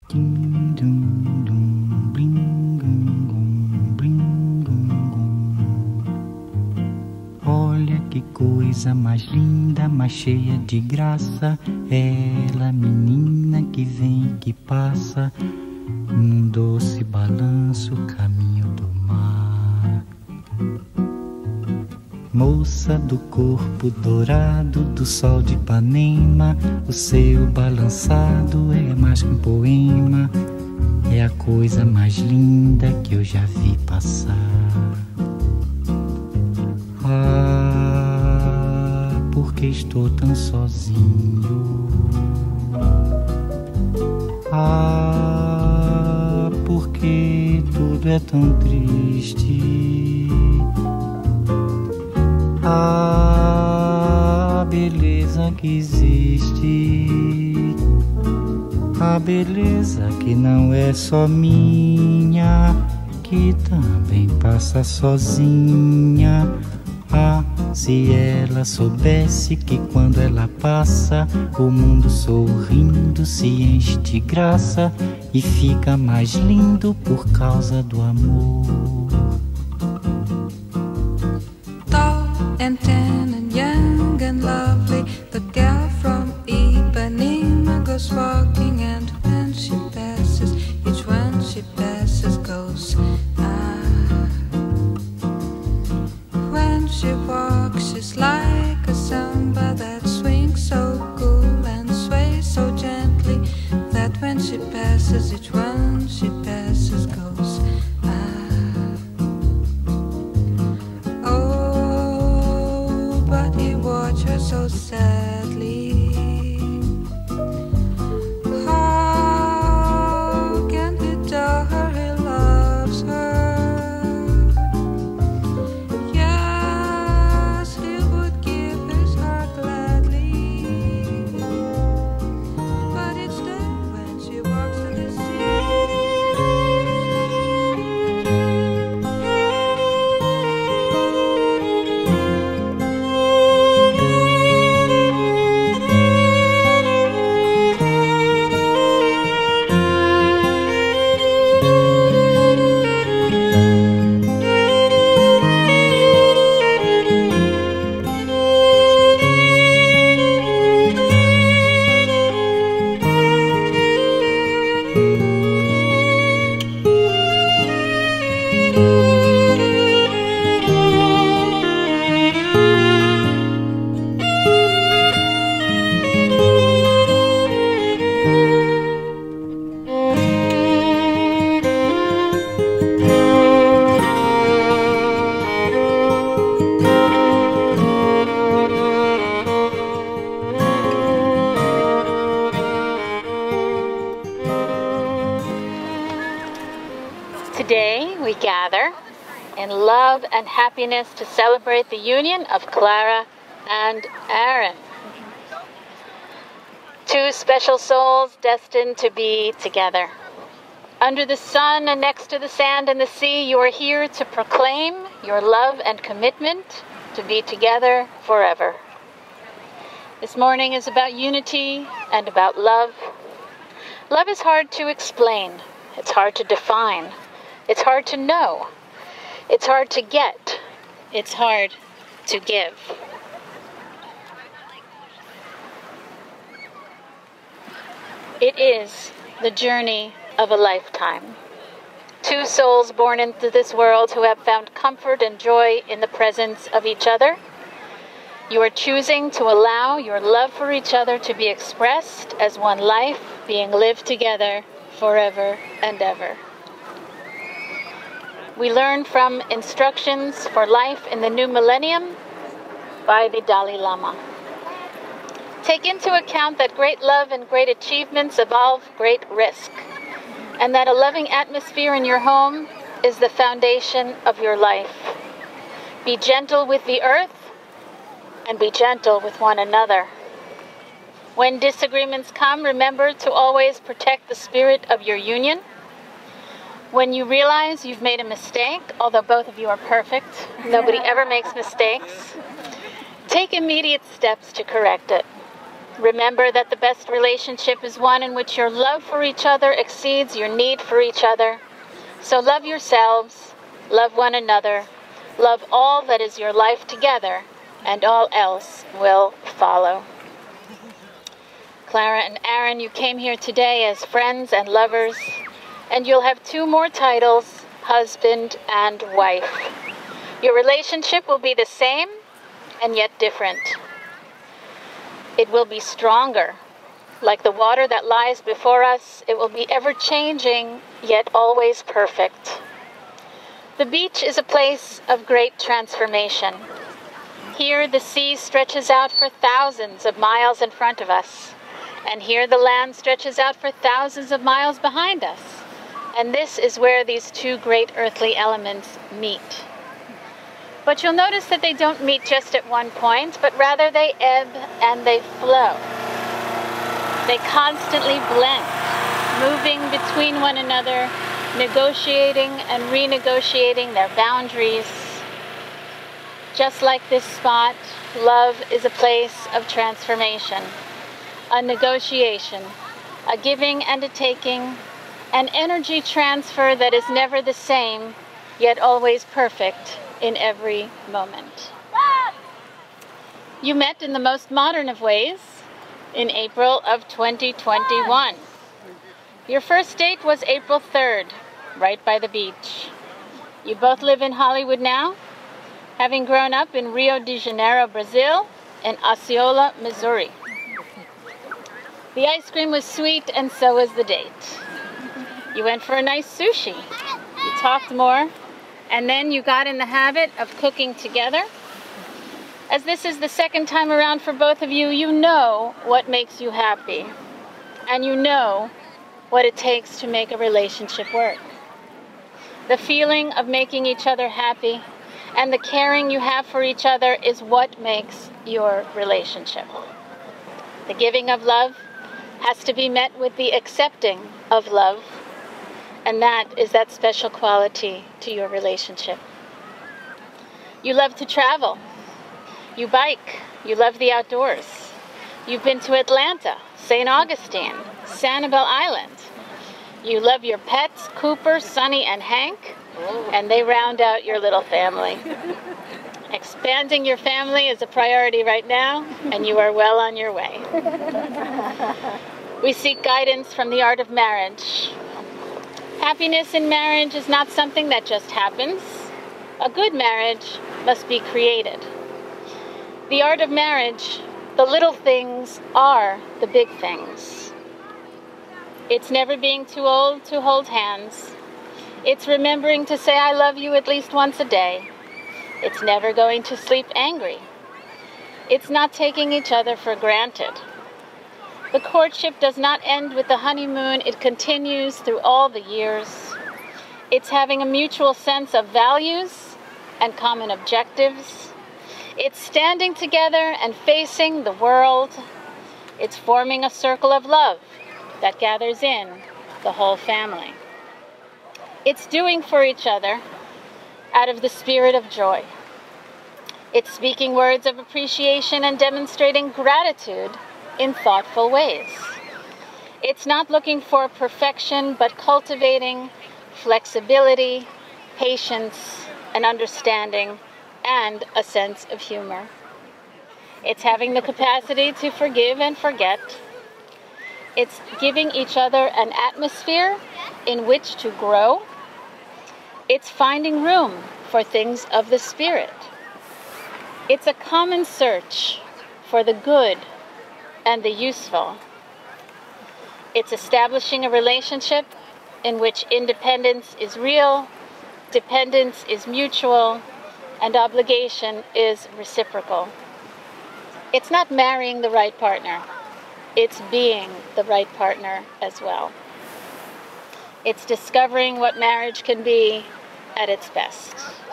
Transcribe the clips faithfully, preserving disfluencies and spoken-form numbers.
Ding dum dum, bling gum gum, bling gum gum. Olha que coisa mais linda, mais cheia de graça. Ela, menina que vem e que passa, num doce balanço, caminho do mar. Moça do corpo dourado do sol de Ipanema, o seu balançado é mais que um poema, é a coisa mais linda que eu já vi passar. Ah, porque estou tão sozinho. Ah, porque tudo é tão triste. A beleza que existe, a beleza que não é só minha, que também passa sozinha. Ah, se ela soubesse que quando ela passa, o mundo sorrindo se enche de graça e fica mais lindo por causa do amor. And tan and young and lovely, the girl from Ipanema goes walking, and when she passes, each one she passes goes ah. When she walks, she's like a samba that swings so cool and sways so gently, that when she passes, each one she passes goes ah. Watch her so sadly. How can he tell her he loves her? Yes, he would give his heart gladly, but each day when she walks to the Today we gather in love and happiness to celebrate the union of Clara and Aaron. Two special souls destined to be together. Under the sun and next to the sand and the sea, you are here to proclaim your love and commitment to be together forever. This morning is about unity and about love. Love is hard to explain. It's hard to define. It's hard to know. It's hard to get. It's hard to give. It is the journey of a lifetime. Two souls born into this world who have found comfort and joy in the presence of each other. You are choosing to allow your love for each other to be expressed as one life being lived together forever and ever. We learn from Instructions for Life in the New Millennium by the Dalai Lama. Take into account that great love and great achievements involve great risk, and that a loving atmosphere in your home is the foundation of your life. Be gentle with the earth and be gentle with one another. When disagreements come, remember to always protect the spirit of your union. When you realize you've made a mistake, although both of you are perfect, nobody ever makes mistakes, take immediate steps to correct it. Remember that the best relationship is one in which your love for each other exceeds your need for each other. So love yourselves, love one another, love all that is your life together, and all else will follow. Clara and Aaron, you came here today as friends and lovers, and you'll have two more titles, husband and wife. Your relationship will be the same and yet different. It will be stronger. Like the water that lies before us, it will be ever-changing, yet always perfect. The beach is a place of great transformation. Here the sea stretches out for thousands of miles in front of us, and here the land stretches out for thousands of miles behind us. And this is where these two great earthly elements meet. But you'll notice that they don't meet just at one point, but rather they ebb and they flow. They constantly blend, moving between one another, negotiating and renegotiating their boundaries. Just like this spot, love is a place of transformation, a negotiation, a giving and a taking, an energy transfer that is never the same, yet always perfect in every moment. You met in the most modern of ways in April of twenty twenty-one. Your first date was April third, right by the beach. You both live in Hollywood now, having grown up in Rio de Janeiro, Brazil, and Osceola, Missouri. The ice cream was sweet, and so was the date. You went for a nice sushi. You talked more, and then you got in the habit of cooking together. As this is the second time around for both of you, you know what makes you happy, and you know what it takes to make a relationship work. The feeling of making each other happy and the caring you have for each other is what makes your relationship. The giving of love has to be met with the accepting of love, and that is that special quality to your relationship. You love to travel. You bike. You love the outdoors. You've been to Atlanta, Saint Augustine, Sanibel Island. You love your pets, Cooper, Sonny, and Hank, and they round out your little family. Expanding your family is a priority right now, and you are well on your way. We seek guidance from the art of marriage. Happiness in marriage is not something that just happens. A good marriage must be created. The art of marriage, the little things are the big things. It's never being too old to hold hands. It's remembering to say I love you at least once a day. It's never going to sleep angry. It's not taking each other for granted. The courtship does not end with the honeymoon. It continues through all the years. It's having a mutual sense of values and common objectives. It's standing together and facing the world. It's forming a circle of love that gathers in the whole family. It's doing for each other out of the spirit of joy. It's speaking words of appreciation and demonstrating gratitude in thoughtful ways. It's not looking for perfection, but cultivating flexibility, patience, and understanding, and a sense of humor. It's having the capacity to forgive and forget. It's giving each other an atmosphere in which to grow. It's finding room for things of the spirit. It's a common search for the good and the useful. It's establishing a relationship in which independence is real, dependence is mutual, and obligation is reciprocal. It's not marrying the right partner. It's being the right partner as well. It's discovering what marriage can be at its best.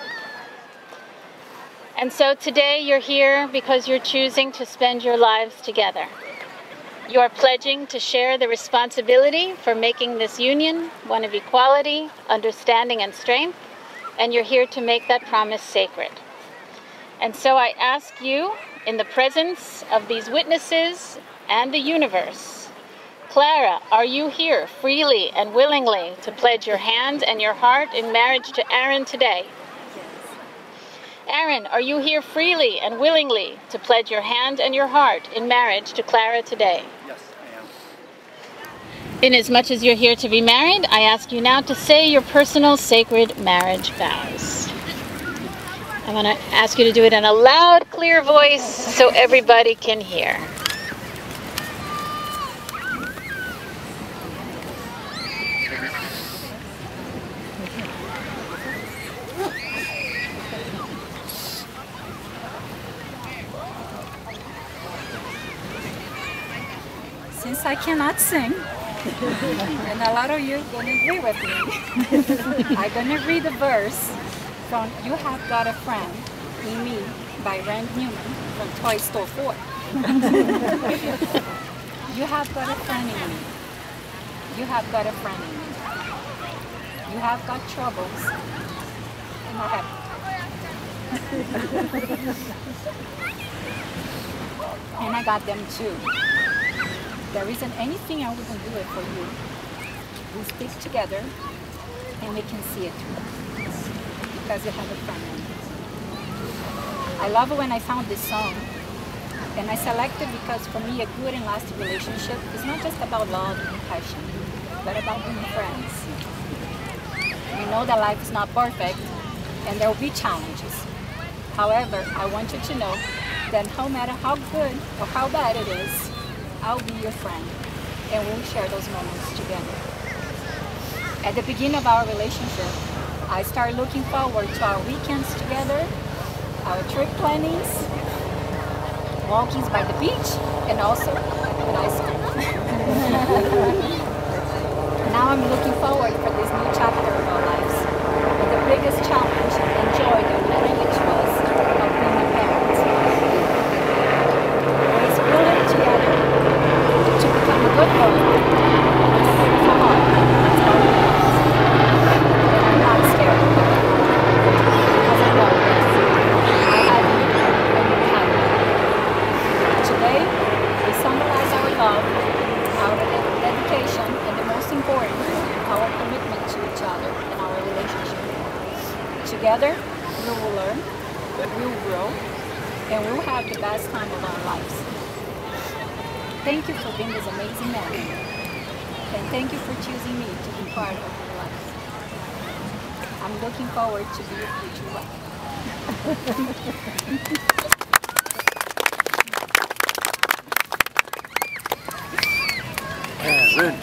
And so today you're here because you're choosing to spend your lives together. You are pledging to share the responsibility for making this union one of equality, understanding, and strength, and you're here to make that promise sacred. And so I ask you, in the presence of these witnesses and the universe. Clara, are you here freely and willingly to pledge your hand and your heart in marriage to Aaron today? Aaron, are you here freely and willingly to pledge your hand and your heart in marriage to Clara today? Yes, I am. Inasmuch as you're here to be married, I ask you now to say your personal sacred marriage vows. I'm going to ask you to do it in a loud, clear voice so everybody can hear. Since I cannot sing, and a lot of you are going to agree with me, I'm going to read a verse from You Have Got a Friend in Me by Rand Newman from Toy Store four. You have got a friend in me. You have got a friend in me. You have got troubles, and I have. And I got them too. There isn't anything I wouldn't do it for you. We stick together and we can see it through because you have a friend. I love it when I found this song, and I selected because for me a good and lasting relationship is not just about love and passion, but about being friends. We know that life is not perfect and there will be challenges. However, I want you to know that no matter how good or how bad it is, I'll be your friend, and we'll share those moments together. At the beginning of our relationship, I started looking forward to our weekends together, our trip plannings, walkings by the beach, and also when I school. Now I'm looking forward for this new chapter of our lives, with the biggest challenge and joy that will bring it to us of being a parent. Let's build it together to become a good home. Come on, let's go. And I'm not scared of it, because I know this. I have you, and you have me. Today, we summarize our love, our dedication, and the most important, our commitment to each other and our relationship. Together, we will learn, we will grow, and we will have the best time of our lives. Thank you for being this amazing man, and thank you for choosing me to be part of your life. I'm looking forward to be your future wife. Aaron,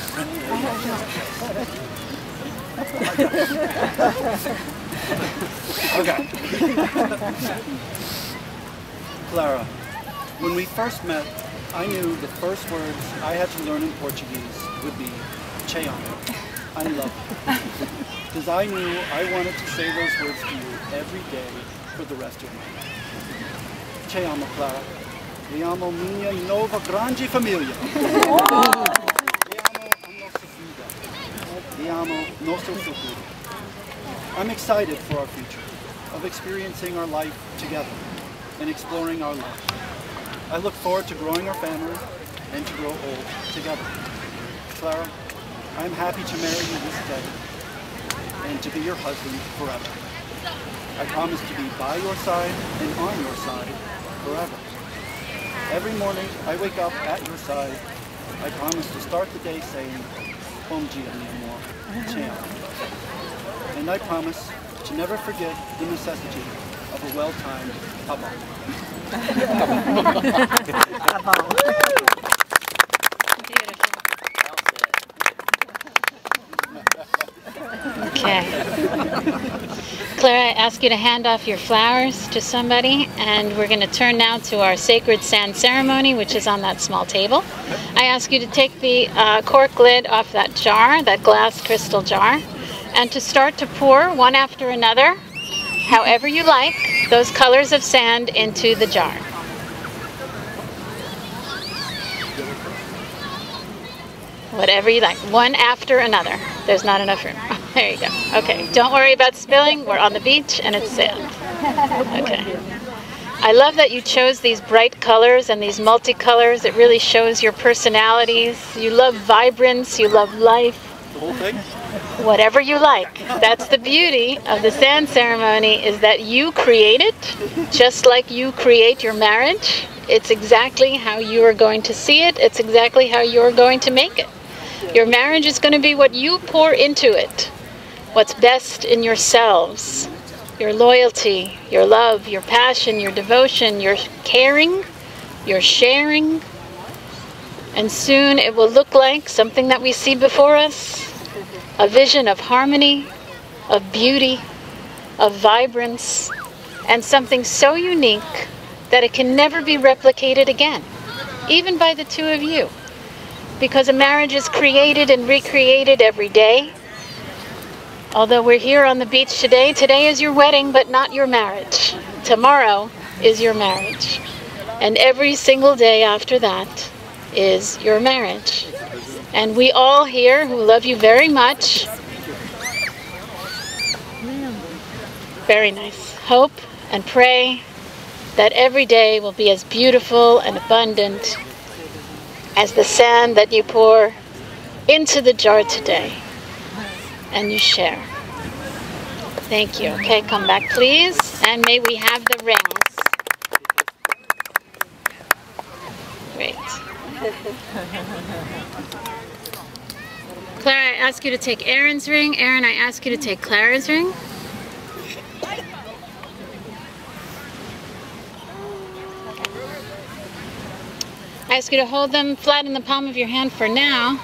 Aaron. Okay. Clara, when we first met, I knew the first words I had to learn in Portuguese would be "Te amo," I love you. Because I knew I wanted to say those words to you every day for the rest of my life. Te amo, Clara. Vi amo minha nova grande família. Vi amo a nossa vida. Vi amo nosso futuro. I'm excited for our future, of experiencing our life together and exploring our love. I look forward to growing our family and to grow old together. Clara, I am happy to marry you this day and to be your husband forever. I promise to be by your side and on your side forever. Every morning I wake up at your side. I promise to start the day saying, "Bom dia, mi amor, te amo." And I promise to never forget the necessity of a well-timed haba. Okay. Clara, I ask you to hand off your flowers to somebody, and we're going to turn now to our sacred sand ceremony, which is on that small table. I ask you to take the uh, cork lid off that jar, that glass crystal jar, and to start to pour one after another, however you like, those colors of sand into the jar. Whatever you like, one after another. There's not enough room. There you go. Okay, don't worry about spilling. We're on the beach and it's sand. Okay. I love that you chose these bright colors and these multicolors. It really shows your personalities. You love vibrance, you love life. The whole thing? Whatever you like. That's the beauty of the sand ceremony, is that you create it just like you create your marriage. It's exactly how you are going to see it. It's exactly how you're going to make it. Your marriage is going to be what you pour into it. What's best in yourselves. Your loyalty, your love, your passion, your devotion, your caring, your sharing. And soon it will look like something that we see before us. A vision of harmony, of beauty, of vibrance, and something so unique that it can never be replicated again, even by the two of you. Because a marriage is created and recreated every day. Although we're here on the beach today, today is your wedding, but not your marriage. Tomorrow is your marriage. And every single day after that is your marriage. And we all here who love you very much, very nice, hope and pray that every day will be as beautiful and abundant as the sand that you pour into the jar today and you share. Thank you. Okay, come back please, and may we have the rings. Great. Clara, I ask you to take Aaron's ring. Aaron, I ask you to take Clara's ring. I ask you to hold them flat in the palm of your hand for now,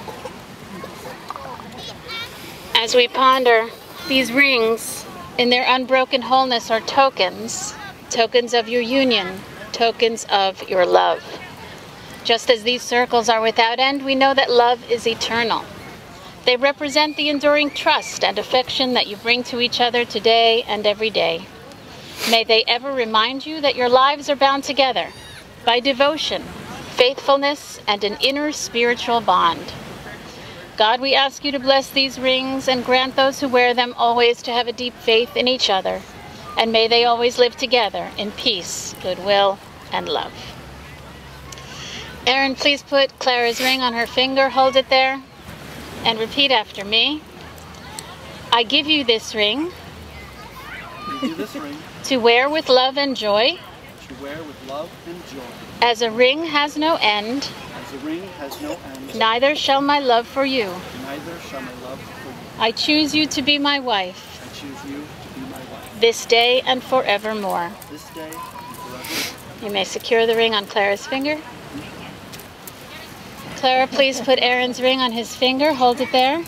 as we ponder these rings in their unbroken wholeness are tokens, tokens of your union, tokens of your love. Just as these circles are without end, we know that love is eternal. They represent the enduring trust and affection that you bring to each other today and every day. May they ever remind you that your lives are bound together by devotion, faithfulness, and an inner spiritual bond. God, we ask you to bless these rings and grant those who wear them always to have a deep faith in each other, and may they always live together in peace, goodwill, and love. Aaron, please put Clara's ring on her finger, hold it there, and repeat after me. I give you this ring, Give you this ring to wear with love and joy, to wear with love and joy. as a ring has no end, As a ring has no end, neither shall my love for you. neither shall my love for you. I choose you to be my wife, I choose you to be my wife, this day and forevermore. this day and forever. You may secure the ring on Clara's finger. Clara, please put Aaron's ring on his finger, hold it there,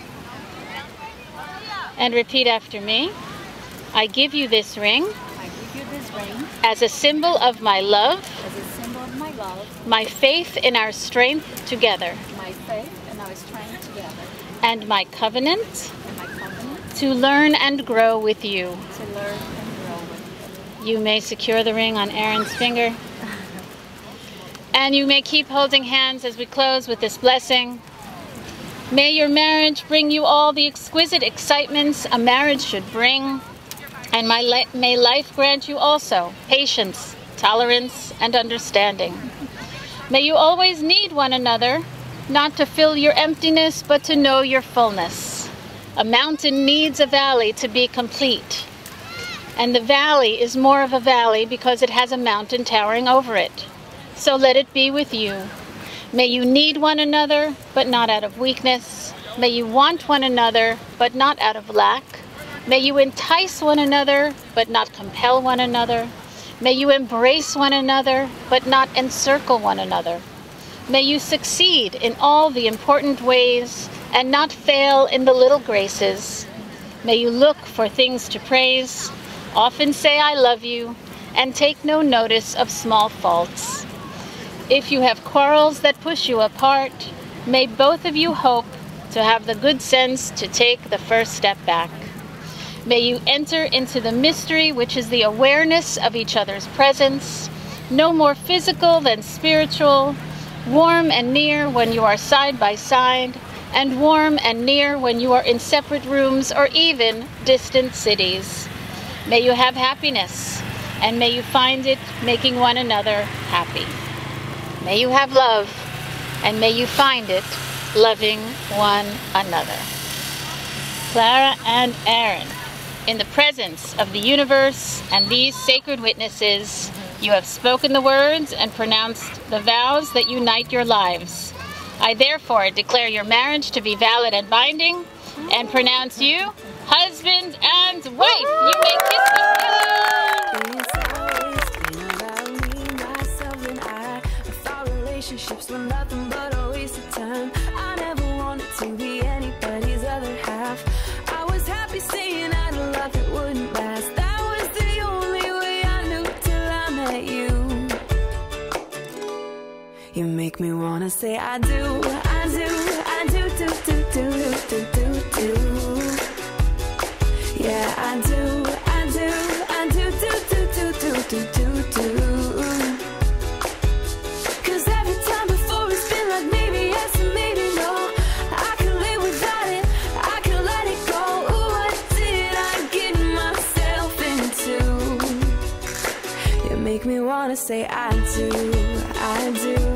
and repeat after me. I give you this ring I give you this ring as a symbol of my love, as a symbol of my love, my faith in our strength together, my faith, and our strength together, and my covenant and my covenant to learn and grow with you. to learn and grow with you. You may secure the ring on Aaron's finger. And you may keep holding hands as we close with this blessing. May your marriage bring you all the exquisite excitements a marriage should bring. And my li- may life grant you also patience, tolerance, and understanding. May you always need one another, not to fill your emptiness, but to know your fullness. A mountain needs a valley to be complete. And the valley is more of a valley because it has a mountain towering over it. So let it be with you. May you need one another, but not out of weakness. May you want one another, but not out of lack. May you entice one another, but not compel one another. May you embrace one another, but not encircle one another. May you succeed in all the important ways and not fail in the little graces. May you look for things to praise, often say I love you, and take no notice of small faults. If you have quarrels that push you apart, may both of you hope to have the good sense to take the first step back. May you enter into the mystery, which is the awareness of each other's presence, no more physical than spiritual, warm and near when you are side by side, and warm and near when you are in separate rooms or even distant cities. May you have happiness, and may you find it making one another happy. May you have love, and may you find it loving one another. Clara and Aaron, in the presence of the universe and these sacred witnesses, you have spoken the words and pronounced the vows that unite your lives. I therefore declare your marriage to be valid and binding, and pronounce you husband and wife. You may kiss the relationships were nothing but a waste of time. I never wanted to be anybody's other half. I was happy saying I'd love that wouldn't last. That was the only way I knew till I met you. You make me wanna say I do, I do, I do, do, do, do, do, do, do. Yeah, I do, I do, I do, do, do, do, do, do, do, do. Cause every time before it's been like maybe yes and maybe no. I can live without it, I can let it go. Ooh, what did I get myself into? You make me wanna say I do, I do.